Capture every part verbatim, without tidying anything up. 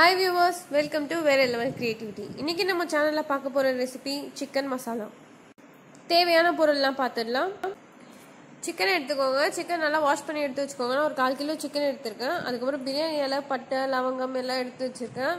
Hi viewers, welcome to Very Level Creativity. இன்னைக்கு நம்ம சேனல்ல பார்க்க போற ரெசிபி சிக்கன் மசாலா. தேவையான பொருள்லாம் பார்த்துடலாம். சிக்கன் எடுத்துக்கோங்க. சிக்கன் நல்லா வாஷ் பண்ணி எடுத்து வச்சுக்கோங்க. நான் ஒரு கால் கிலோ சிக்கன் எடுத்துருக்கேன். அதுக்கப்புறம் பிரியாணி இலை, பட்டை, லவங்கம் எல்லாம் எடுத்து வச்சிருக்கேன்.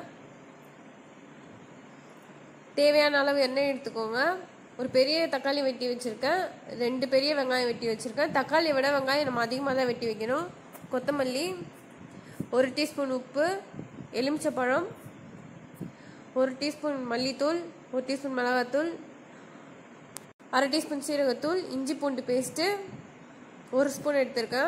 தேவையான அளவு எண்ணெய் எடுத்துக்கோங்க. ஒரு பெரிய தக்காளி வெட்டி வச்சிருக்கேன். ரெண்டு பெரிய வெங்காயம் வெட்டி வச்சிருக்கேன். தக்காளியை விட வெங்காயம் நம்ம அதிகமாக தான் வெட்டி வைக்கணும். கொத்தமல்லி, ஒரு டீஸ்பூன் உப்பு, எலுமிச்சப்பழம், ஒரு டீஸ்பூன் மல்லித்தூள், ஒரு டீஸ்பூன் மிளகாத்தூள், அரை டீஸ்பூன் சீரகத்தூள், இஞ்சி பூண்டு பேஸ்ட்டு ஒரு ஸ்பூன் எடுத்திருக்கேன்,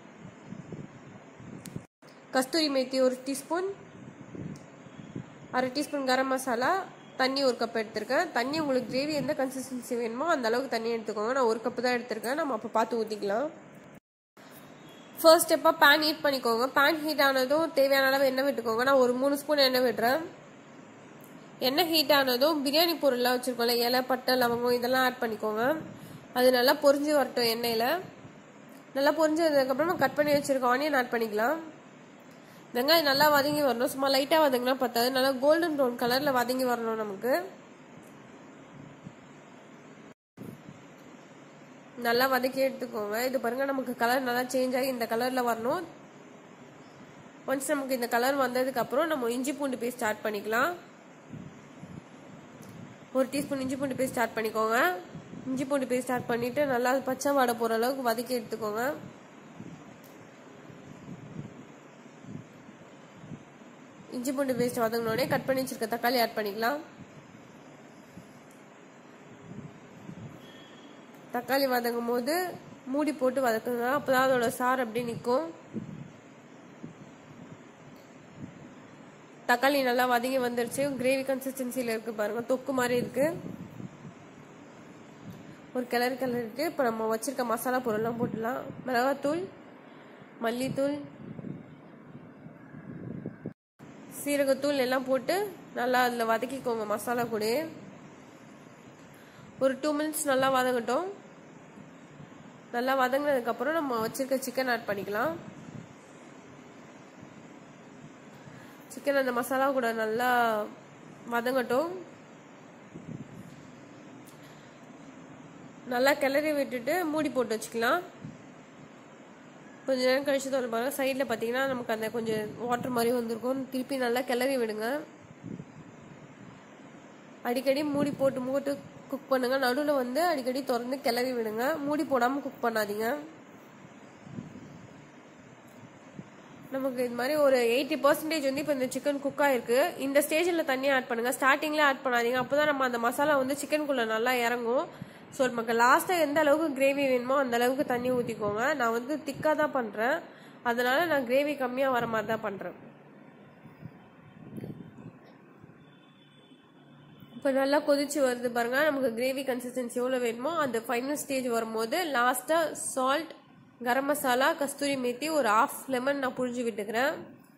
கஸ்தூரி மேத்தி ஒரு டீஸ்பூன், அரை டீஸ்பூன் கரம் மசாலா, தண்ணி ஒரு கப் எடுத்திருக்கேன். தண்ணி உங்களுக்கு கிரேவி எந்த கன்சிஸ்டன்சி வேணுமோ அந்த அளவுக்கு தண்ணி எடுத்துக்கோங்க. நான் ஒரு கப்பு தான் எடுத்திருக்கேன். நம்ம அப்போ பார்த்து ஊற்றிக்கலாம். ஃபர்ஸ்ட் ஸ்டெப்பாக பேன் ஹீட் பண்ணிக்கோங்க. பேன் ஹீட் ஆனதும் தேவையான அளவு எண்ணெய் விட்டுக்கோங்க. நான் ஒரு மூணு ஸ்பூன் எண்ணெய் விடுறேன். எண்ணெய் ஹீட் ஆனதும் பிரியாணி பொருள்லாம் வச்சுருக்கோம்ல, இலை, பட்டை, லவங்கம் இதெல்லாம் ஆட் பண்ணிக்கோங்க. அது நல்லா பொரிஞ்சு வரட்டும். எண்ணெயில் நல்லா பொரிஞ்சதுக்கப்புறம் நம்ம கட் பண்ணி வச்சுருக்க ஆனியன் ஆட் பண்ணிக்கலாம். வெங்காயம் நல்லா வதங்கி வரணும். சும்மா லைட்டாக வதங்கினா பத்தாது, நல்லா கோல்டன் ப்ரௌன் கலரில் வதங்கி வரணும். நமக்கு நல்லா வதக்கி எடுத்துக்கோங்க. இது பாருங்க, நமக்கு கலர் நல்லா சேஞ்ச் ஆகி இந்த கலர்ல வரணும். ஒன்ஸ் நமக்கு இந்த கலர் வந்ததுக்கு அப்புறம் நம்ம இஞ்சி பூண்டு பேஸ்ட் ஆட் பண்ணிக்கலாம். ஒரு டீஸ்பூன் இஞ்சி பூண்டு பேஸ்ட் ஆட் பண்ணிக்கோங்க. இஞ்சி பூண்டு பேஸ்ட் ஆட் பண்ணிட்டு நல்லா பச்சை வாடை போற அளவுக்கு வதக்கி எடுத்துக்கோங்க. இஞ்சி பூண்டு பேஸ்ட் வதங்கினோடனே கட் பண்ணி வச்சிருக்க தக்காளி ஆட் பண்ணிக்கலாம். தக்காளி வதங்கும் போது மூடி போட்டு வதக்குங்க. அப்பதான் அதோட சாறு அப்படி நிற்கும். தக்காளி நல்லா வதங்கி வந்துருச்சு. கிரேவி கன்சிஸ்டன்சில இருக்கு பாருங்க, தொக்கு மாதிரி இருக்கு. ஒரு கிளறு கிளறு இருக்கு. இப்போ நம்ம வச்சிருக்க மசாலா பொருள்லாம் போட்டுடலாம். மிளகாத்தூள், மல்லித்தூள், சீரகத்தூள் எல்லாம் போட்டு நல்லா அதில் வதக்கிக்கோங்க. மசாலா கூட ஒரு டூ மினிட்ஸ் நல்லா வதங்கட்டும். நல்லா வதங்கினதுக்கு அப்புறம் நம்ம வச்சிருக்க சிக்கன் ஆட் பண்ணிக்கலாம். சிக்கன் அந்த மசாலா கூட நல்லா வதங்கட்டும். நல்லா கிளறி விட்டுட்டு மூடி போட்டு வச்சுக்கலாம். கொஞ்ச நேரம் கழிச்சு தோல் பாருங்க. சைடில் பார்த்தீங்கன்னா நமக்கு அந்த கொஞ்சம் வாட்டர் மாதிரி வந்திருக்கும். திருப்பி நல்லா கிளறி விடுங்க. அடிக்கடி மூடி போட்டு மூட்டு குக் பண்ணுங்க. நடுவில் வந்து அடிக்கடி திறந்து கிளறி விடுங்க. மூடி போடாமல் குக் பண்ணாதீங்க. நமக்கு இது மாதிரி ஒரு எயிட்டி பர்சன்டேஜ் வந்து இப்போ இந்த சிக்கன் குக் ஆயிருக்கு. இந்த ஸ்டேஜில் தண்ணி ஆட் பண்ணுங்க. ஸ்டார்டிங்ல ஆட் பண்ணாதீங்க. அப்போதான் நம்ம அந்த மசாலா வந்து சிக்கனுக்குள்ள நல்லா இறங்கும். ஸோ நமக்கு லாஸ்ட்டாக எந்த அளவுக்கு கிரேவி வேணுமோ அந்த அளவுக்கு தண்ணி ஊற்றிக்கோங்க. நான் வந்து திக்காக தான் பண்ணுறேன், அதனால நான் கிரேவி கம்மியாக வர மாதிரி தான் பண்ணுறேன். இப்போ நல்லா கொதிச்சு வருது பாருங்க. நமக்கு கிரேவி கன்சிஸ்டன்சி எவ்வளோ வேணுமோ அந்த ஃபைனல் ஸ்டேஜ் வரும்போது லாஸ்ட்டாக சால்ட், கரம் மசாலா, கஸ்தூரி மேத்தி, ஒரு ஆஃப் லெமன் நான் புழிஞ்சு விட்டுக்கிறேன்,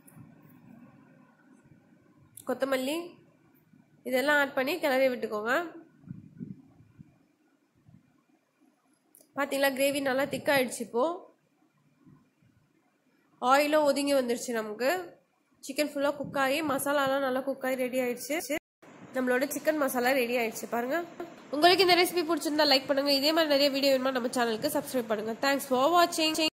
கொத்தமல்லி இதெல்லாம் ஆட் பண்ணி கிளறி விட்டுக்கோங்க. பார்த்தீங்களா, கிரேவி நல்லா திக்காயிடுச்சு. இப்போ ஆயிலும் ஒதுங்கி வந்துருச்சு. நமக்கு சிக்கன் ஃபுல்லாக குக் ஆகி மசாலாலாம் நல்லா குக் ஆகி ரெடி ஆயிடுச்சு. நம்மளோட சிக்கன் மசாலா ரெடி ஆயிடுச்சு பாருங்க. உங்களுக்கு இந்த ரெசிபி பிடிச்சிருந்தா லைக் பண்ணுங்க. இதே மாதிரி நிறைய வீடியோ வேணுமா நம்ம சேனலுக்கு சப்ஸ்கிரைப் பண்ணுங்க. தேங்க்ஸ் ஃபார் வாட்சிங்.